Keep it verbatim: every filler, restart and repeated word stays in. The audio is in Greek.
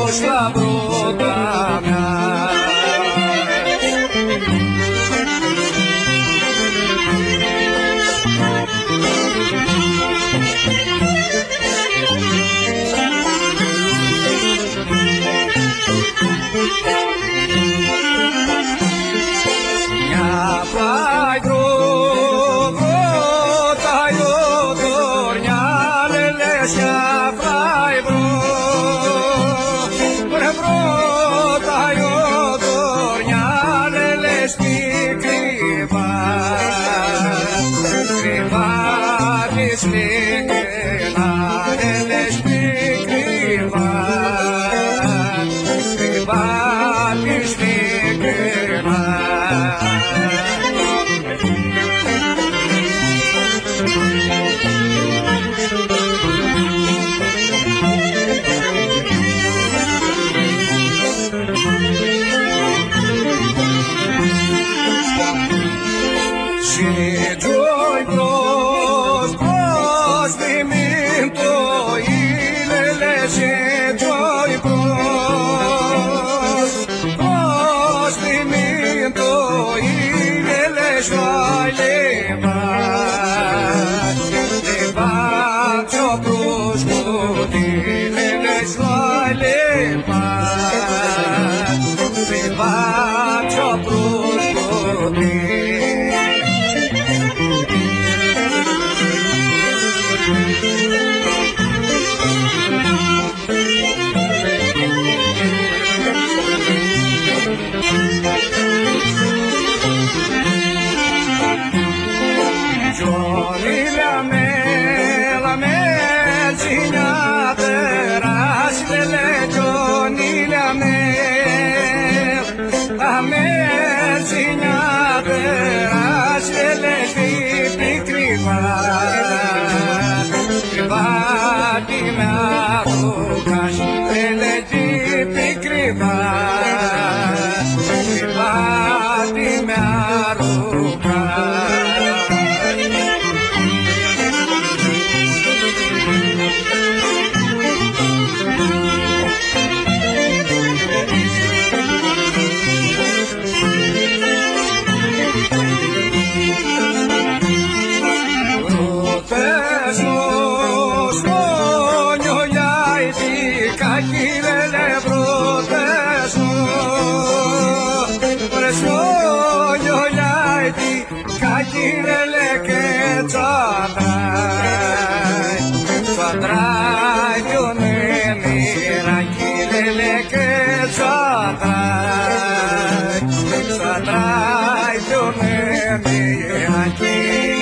λαμπρότα μιά. Μια πάει βρότα ιωτορνιά λελέσια πάει βρότα ιωτορνιά λελές κρυβά κρυβά της λεκένα λελές κρυβά κρυβά της λεκένα. Și doi pros, pros dimento ilele, și doi pros, pros dimento ilele, și-ai levat, levat ce-o pros cotilele, și-ai levat, levat ce-o pros cotilele. Johnny la me, la me, cignate, rasile, Johnny la me, la me, cignate, rasile, ti criva, criva di mea rugaș, ele ti criva, criva di mea rugaș. Kakirele ke çatray, çatray gönlümü, kakirele ke çatray, çatray gönlümü, kakirele